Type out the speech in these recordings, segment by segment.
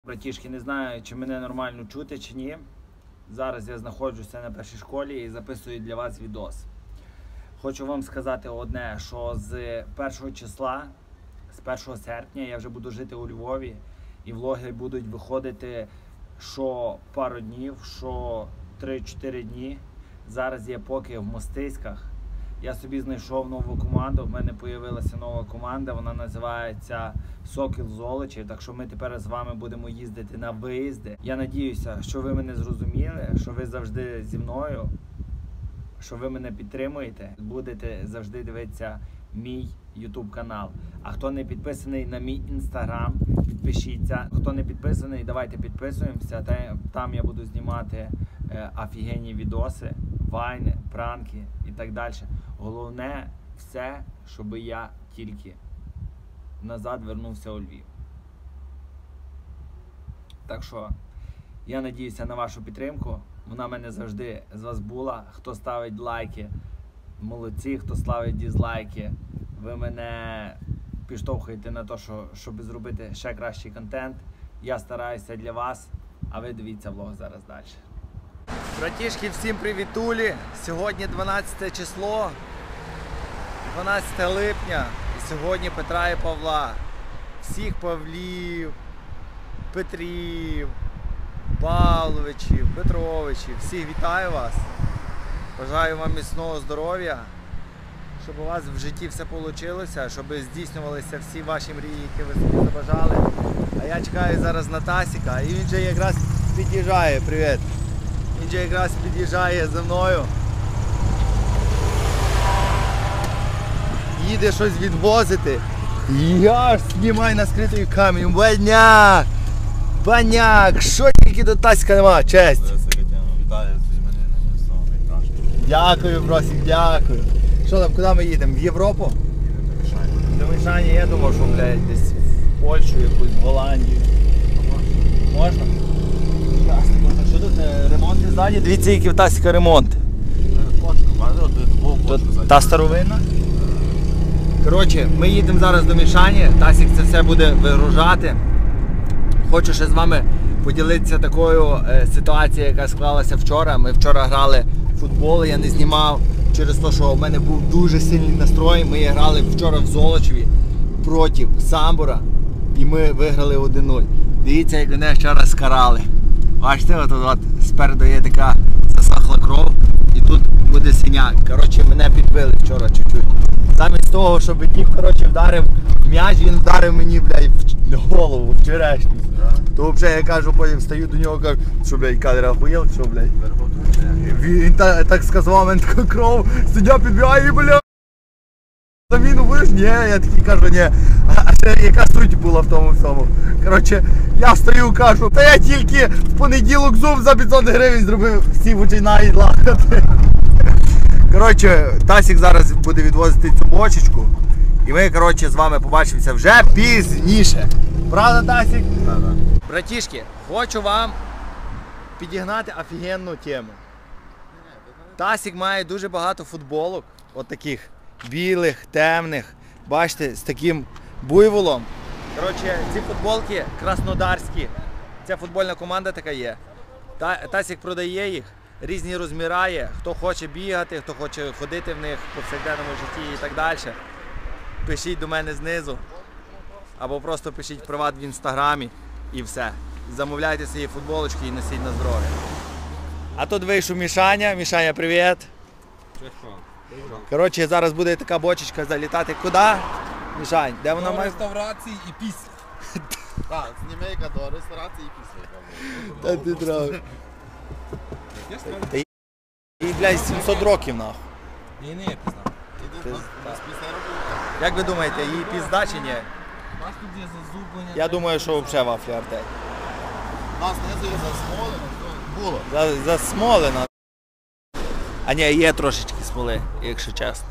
Братішки, не знаю, чи мене нормально чути, чи ні. Зараз я знаходжуся на першій школі і записую для вас відос. Хочу вам сказати одне, що з 1 числа, з 1 серпня я вже буду жити у Львові. І влоги будуть виходити що пару днів, що 3-4 дні. Зараз я поки в Мостиськах. Я собі знайшов нову команду, в мене з'явилася нова команда, вона називається Сокіл Золочів, так що ми тепер з вами будемо їздити на виїзди. Я надіюся, що ви мене зрозуміли, що ви завжди зі мною, що ви мене підтримуєте, будете завжди дивитися мій YouTube канал. А хто не підписаний на мій Instagram, підпишіться. Хто не підписаний, давайте підписуємося, там я буду знімати офігенні відоси, вайни, пранки і так далі. Головне все, щоб я тільки назад вернувся у Львів. Так що, я надіюся на вашу підтримку. Вона в мене завжди з вас була. Хто ставить лайки, молодці. Хто ставить дизлайки, ви мене підштовхуєте на те, щоб зробити ще кращий контент. Я стараюся для вас, а ви дивіться влог зараз далі. Братішки, всім привітулі! Сьогодні 12 число, 12 липня, і сьогодні Петра і Павла. Всіх Павлів, Петрів, Павловичів, Петровичів, всіх вітаю вас. Бажаю вам міцного здоров'я, щоб у вас в житті все вийшло, щоб здійснювалися всі ваші мрії, які ви собі забажали. А я чекаю зараз на Тасіка, і він же якраз під'їжджає. Привіт! Він же якраз під'їжджає за мною. Їде щось відвозити. Я ж знімаю на скритою камеру. Баняк! Баняк! Що тільки до Тасіка нема? Честь! Дякую, бросик, дякую. Що там, куди ми їдемо? В Європу? До Мишані. Я думав, що, блядь, десь в Польщу, якусь, в Голландію. Можна? Що тут ремонт ззаді? Дивіться, який в Тасіка ремонт. Та старовинна. Коротше, ми їдемо зараз до Мішані, Тасік це все буде вигружати. Хочу ще з вами поділитися такою ситуацією, яка склалася вчора. Ми вчора грали в футбол, я не знімав через те, що в мене був дуже сильний настрой. Ми грали вчора в Золочеві проти Самбора і ми виграли 1-0. Дивіться, як мене вчора скарали. Бачите, от спереду є така засохла кров і тут буде синяк. Коротше, мене підбили вчора чуть-чуть. Замість того, щоб тіп, коротше, вдарив м'яч, він вдарив мені, блядь, в голову, в черешню. То взагалі я кажу, потім встаю до нього, кажу, що, блядь, кадр охуєл, що, блядь. Він так сказав, мене така кров, суддя підбігає, блядь. Заміну будеш? Ні, я такий кажу, ні. А ще яка суть була в тому всьому? Коротше, я встаю, кажу, та я тільки в понеділок зуб за 500 гривень зробив, всі починають лахати. Коротше, Тасік зараз буде відвозити цю бочечку. І ми, коротше, з вами побачимося вже пізніше. Правда, Тасік? Правда. Братішки, хочу вам підігнати офігенну тему. Тасік має дуже багато футболок, от таких білих, темних, бачите, з таким буйволом. Коротше, ці футболки краснодарські, ця футбольна команда така є. Тасік продає їх, різні розміри є, хто хоче бігати, хто хоче ходити в них в повсякденному житті і так далі. Пишіть до мене знизу, або просто пишіть приват в інстаграмі і все. Замовляйте свої футболочки і носіть на здоров'я. А тут вийшов Мішаня. Мішаня, привіт. Коротше, зараз буде така бочечка залітати. Куди? Мішань, де вона має? До реставрації і після. Так, знімейка до реставрації і після. Та ти трав. І, блядь, 700 років, нахуй. Ні, пізна. Як ви думаєте, її пізда чи ні? У нас тут є зазублення. Я думаю, що взагалі вафля артель. У нас знизу є засмолено. Було. Засмолена. А ні, є трошечки смоли, якщо чесно.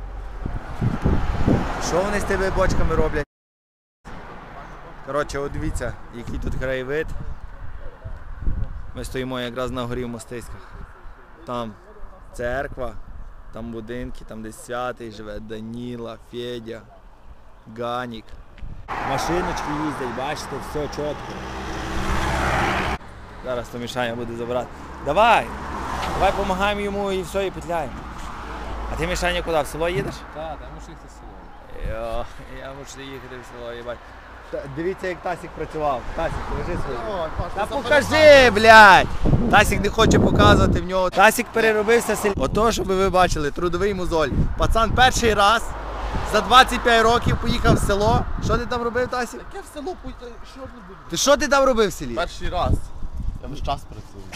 Що вони з тими бочками роблять? Коротше, от дивіться, який тут краєвид. Ми стоїмо якраз на горі в Мостиськах. Там церква, там будинки, там десь Святий живе, Даніла, Федя, Ганік. Машиночки їздять, бачите, все чітко. Зараз то Мішаня буде забирати. Давай! Давай допомагаємо йому і все, і петляємо. А ти, Мішаня, куди? В село їдеш? Так, там мушу їхати в село. Я мушу їхати в село, їбать. Дивіться, як Тасік працював. Тасік, покажи свою. Та покажи, блядь! Тасік не хоче показувати в нього. Тасік переробився сильно. Ото, щоб ви бачили, трудовий мозоль. Пацан перший раз за 25 років поїхав в село. Що ти там робив, Тасік? Яке в село пойти? Що не буду? Що ти там робив в селі? Перший раз. Я весь час працюю.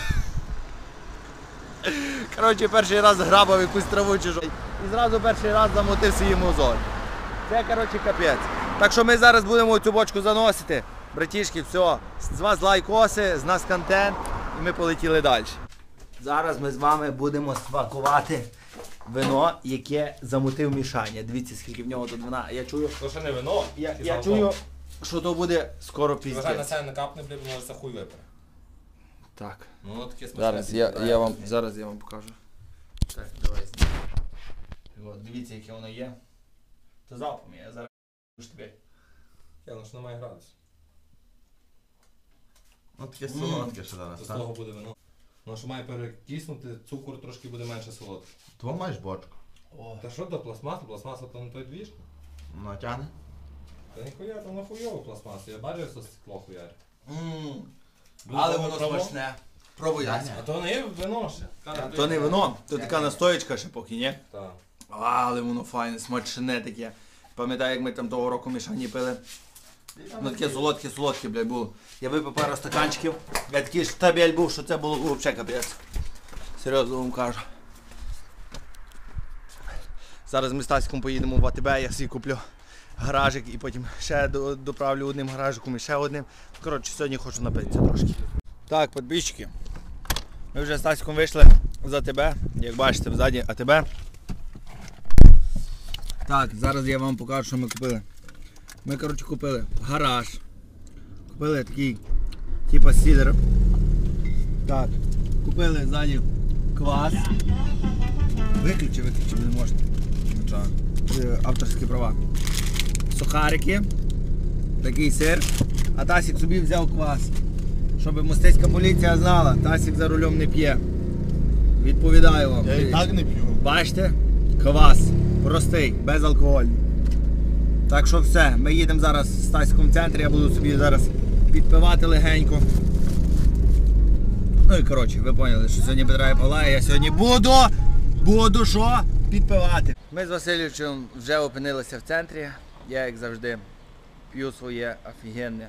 Коротше, перший раз грабав якусь траву чи що. І зразу перший раз замотив свій мозоль. Це, коротше, капець. Так що ми зараз будемо цю бочку заносити. Братішки, все. З вас лайкоси, з нас контент. І ми полетіли далі. Зараз ми з вами будемо смакувати вино, яке замутив Мішаня. Дивіться, скільки в нього тут вина. Я чую, То ще не вино. я чую, що то буде скоро Вважай, на піздець. себе не капне, блядь, може за хуй випре. Так. Ну, таке смачне. Зараз я вам покажу. Так, давай. От, дивіться, яке воно є. То залпом я зараз тобі. Я, ну що немає градус. Ну таке солодке ще зараз, З так? того буде вино. Ну, що має перекиснути, цукор трошки буде менше солодкий. Тво маєш бочку? О. Та що до пластмасу? Пластмаса то не той двіж? Натягне? Та ніхуя, там нахуйово пластмасу. Я бачив, що стекло хуярь. Але воно смачне. Пробуй. А то не є вино ще. То не вино, то така настоєчка ще поки, ні? Так. Але воно файне, смачне таке. Пам'ятаю, як ми там того року Мішані пили. Ну таке солодке, блядь, було. Я випив пару стаканчиків. Я такий штабель був, що це було взагалі капець. Серйозно вам кажу. Зараз ми з Таськом поїдемо в АТБ, я собі куплю гаражик і потім ще доправлю одним гаражиком і ще одним. Коротше, сьогодні хочу напитися трошки. Так, підписчики. Ми вже з Таськом вийшли з АТБ. Як бачите, взаді АТБ. Так, зараз я вам покажу, що ми купили. Ми, коротше, купили гараж. Купили такий, типа сідер. Так, купили ззаді квас. Виключи, не можна. Нічого. Авторські права. Сухарики. Такий сир. А Тасік собі взяв квас. Щоб мостицька поліція знала, Тасік за рулем не п'є. Відповідаю вам. Я і так не п'ю. Бачите? Квас. Простий, безалкогольний. Так що все, ми їдемо зараз в Стаському центрі, я буду собі зараз підпивати легенько. Ну і коротше, ви поняли, що сьогодні Петра і Павла, і я сьогодні буду що? Підпивати. Ми з Васильовичем вже опинилися в центрі. Я, як завжди, п'ю своє офігенне.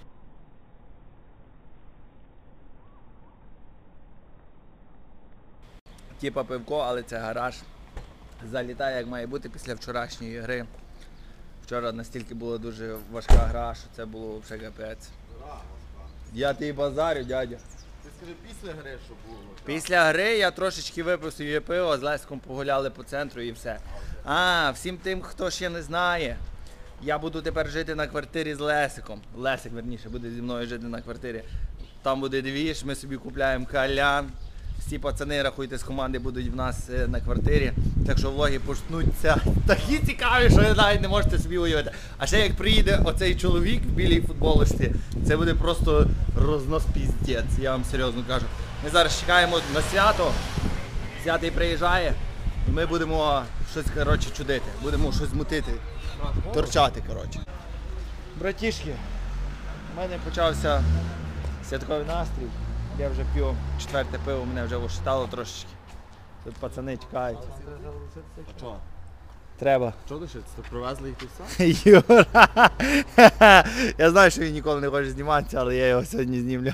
Типа пивко, але це гараж. Залітає, як має бути після вчорашньої гри. Вчора настільки була дуже важка гра, що це було взагалі капець. Я тобі базарю, дядя. Ти скажи, після гри, що було? Після гри я трошечки випив собі пиво, з Лесиком погуляли по центру і все. А, всім тим, хто ще не знає, я буду тепер жити на квартирі з Лесиком. Лесик, верніше, буде зі мною жити на квартирі. Там буде двіж, ми собі купляємо калян. Всі пацани, рахуйте, з команди будуть в нас на квартирі. Так що влоги почнуться такі цікаві, що ви навіть не можете собі уявити. А ще як приїде оцей чоловік в білій футболочці, це буде просто рознос піздець, я вам серйозно кажу. Ми зараз чекаємо на свято, святий приїжджає, і ми будемо щось, коротше, чудити. Будемо щось мутити, торчати, коротше. Братішки, у мене почався святковий настрій. Я вже п'ю четверте пиво, мене вже ошатало трошечки. Тут пацани чекають. А чого? Треба. Чого лишиться? То привезли їх і все? Юра! Я знаю, що він ніколи не хоче зніматися, але я його сьогодні знімлю.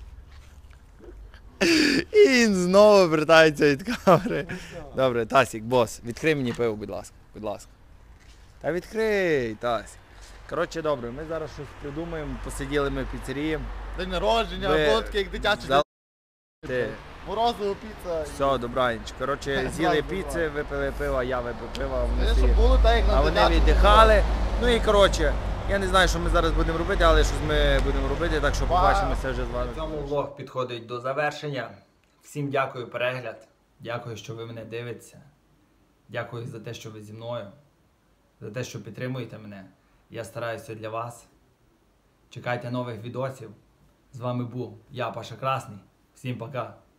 І він знову вертається від камери. Добре, Тасік, бос, відкрий мені пиво, будь ласка. Будь ласка. Та відкрий, Тасік. Коротше, добре, ми зараз щось придумаємо, посиділи ми в піцерії. День народження, Ви- було таке, як дитячий Зал- день. Ти. Морозиво, піца. Все, добраніч. Коротше, з'їли Зразу піци, буває. випили пиво, я випив пиво, вони Щоб всі. було так, як на А вони дитячому віддихали. Ну і коротше, я не знаю, що ми зараз будемо робити, але щось ми будемо робити, так що побачимося вже з вами. Цьому влог підходить до завершення. Всім дякую перегляд. Дякую, що ви мене дивитеся. Дякую за те, що ви зі мною. За те, що підтримуєте мене. Я стараюся для вас. Чекайте нових відосів. З вами був я, Паша Красний. Всім пока.